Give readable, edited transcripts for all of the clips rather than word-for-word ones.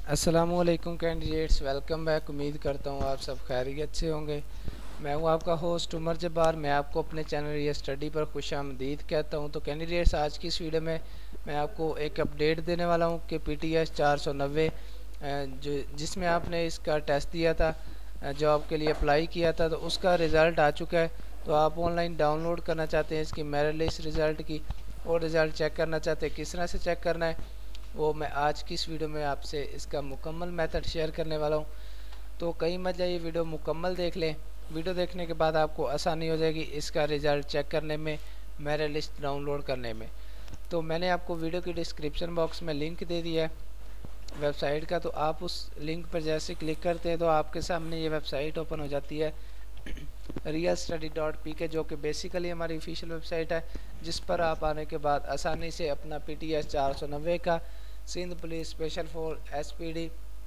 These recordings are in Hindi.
अस्सलामुअलैकुम कैंडिडेट्स, वेलकम बैक। उम्मीद करता हूँ आप सब खैरियत से होंगे। मैं हूँ आपका होस्ट उमर जब्बार। मैं आपको अपने चैनल ये स्टडी पर खुशामदीद कहता हूँ। तो कैंडिडेट्स, आज की इस वीडियो में मैं आपको एक अपडेट देने वाला हूँ कि PTS 490 जो जिसमें आपने इसका टेस्ट दिया था, जॉब के लिए अप्लाई किया था, तो उसका रिज़ल्ट आ चुका है। तो आप ऑनलाइन डाउनलोड करना चाहते हैं इसकी मेरिट लिस्ट रिज़ल्ट की, और रिज़ल्ट चेक करना चाहते हैं किस तरह से चेक करना है, वो मैं आज की इस वीडियो में आपसे इसका मुकम्मल मेथड शेयर करने वाला हूँ। तो कहीं मत जाइए, वीडियो मुकम्मल देख लें। वीडियो देखने के बाद आपको आसानी हो जाएगी इसका रिज़ल्ट चेक करने में, मेरिट लिस्ट डाउनलोड करने में। तो मैंने आपको वीडियो की डिस्क्रिप्शन बॉक्स में लिंक दे दिया है वेबसाइट का। तो आप उस लिंक पर जैसे क्लिक करते हैं तो आपके सामने ये वेबसाइट ओपन हो जाती है realstudy.pk, जो कि बेसिकली हमारी ऑफिशियल वेबसाइट है, जिस पर आप आने के बाद आसानी से अपना PTS 490 का Sindh police special force SPD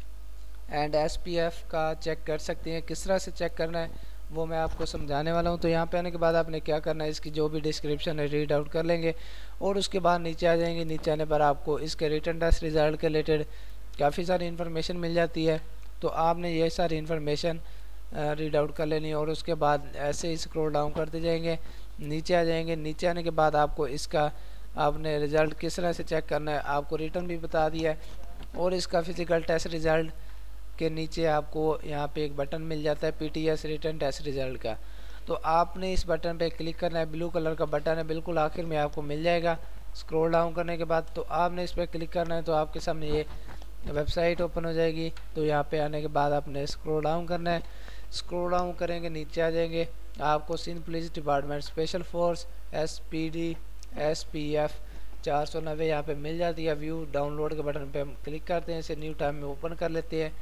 and SPF का चेक कर सकते हैं। किस तरह से चेक करना है वो मैं आपको समझाने वाला हूं। तो यहाँ पे आने के बाद आपने क्या करना है, इसकी जो भी डिस्क्रिप्शन है रीड आउट कर लेंगे, और उसके बाद नीचे आ जाएंगे। नीचे आने पर आपको इसके रिटन टेस्ट रिज़ल्ट के रिलेटेड काफ़ी सारी इन्फॉर्मेशन मिल जाती है। तो आपने ये सारी इन्फॉर्मेशन रीड आउट कर लेनी है, और उसके बाद ऐसे ही स्क्रॉल डाउन करते जाएंगे, नीचे आ जाएंगे। नीचे आने के बाद आपको इसका आपने रिज़ल्ट किस तरह से चेक करना है आपको रिटर्न भी बता दिया है, और इसका फिज़िकल टेस्ट रिज़ल्ट के नीचे आपको यहाँ पे एक बटन मिल जाता है PTS रिटर्न टेस्ट रिज़ल्ट का। तो आपने इस बटन पे क्लिक करना है, ब्लू कलर का बटन है, बिल्कुल आखिर में आपको मिल जाएगा। स्क्रॉल डाउन करने के बाद तो आपने इस पर क्लिक करना है, तो आपके सामने ये वेबसाइट ओपन हो जाएगी। तो यहाँ पे आने के बाद आपने स्क्रॉल डाउन करना है। स्क्रॉल डाउन करेंगे, नीचे आ जाएंगे, आपको Sindh police department special force SPD SPF 490 यहाँ पे मिल जाती है। व्यू डाउनलोड के बटन पे हम क्लिक करते हैं, इसे न्यू टाइम में ओपन कर लेते हैं।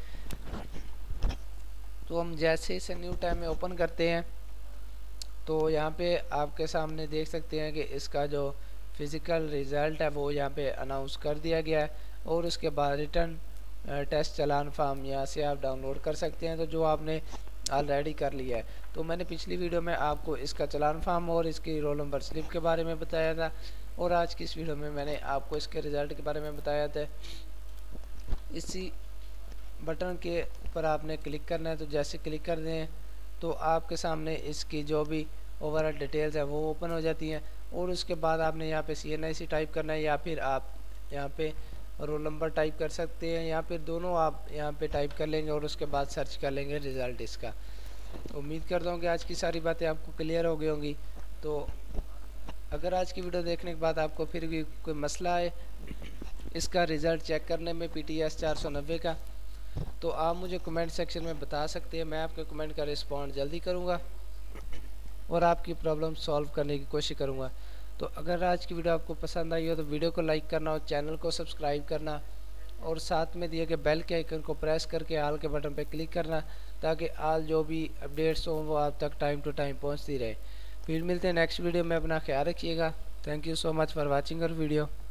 तो हम जैसे इसे न्यू टाइम में ओपन करते हैं तो यहाँ पे आपके सामने देख सकते हैं कि इसका जो फिज़िकल रिज़ल्ट है वो यहाँ पे अनाउंस कर दिया गया है, और उसके बाद रिटर्न टेस्ट चालान फार्म यहाँ से आप डाउनलोड कर सकते हैं, तो जो आपने ऑलरेडी कर लिया है। तो मैंने पिछली वीडियो में आपको इसका चालान फार्म और इसकी रोल नंबर स्लिप के बारे में बताया था, और आज की इस वीडियो में मैंने आपको इसके रिज़ल्ट के बारे में बताया था। इसी बटन के ऊपर आपने क्लिक करना है। तो जैसे क्लिक कर दें तो आपके सामने इसकी जो भी ओवरऑल डिटेल्स है वो ओपन हो जाती हैं, और उसके बाद आपने यहाँ पे CNIC टाइप करना है, या फिर आप यहाँ पे रोल नंबर टाइप कर सकते हैं, या फिर दोनों आप यहाँ पे टाइप कर लेंगे, और उसके बाद सर्च कर लेंगे रिज़ल्ट इसका। उम्मीद करता हूँ कि आज की सारी बातें आपको क्लियर हो गई होंगी। तो अगर आज की वीडियो देखने के बाद आपको फिर भी कोई मसला है इसका रिज़ल्ट चेक करने में PTS 490 का, तो आप मुझे कमेंट सेक्शन में बता सकते हैं। मैं आपके कमेंट का रिस्पॉन्ड जल्दी करूँगा और आपकी प्रॉब्लम सॉल्व करने की कोशिश करूँगा। तो अगर आज की वीडियो आपको पसंद आई हो तो वीडियो को लाइक करना और चैनल को सब्सक्राइब करना, और साथ में दिए गए बेल के आइकन को प्रेस करके आल के बटन पर क्लिक करना, ताकि आल जो भी अपडेट्स हों वो आप तक टाइम टू टाइम पहुँचती रहे। फिर मिलते हैं नेक्स्ट वीडियो में। अपना ख्याल रखिएगा। Thank you so much for watching our video.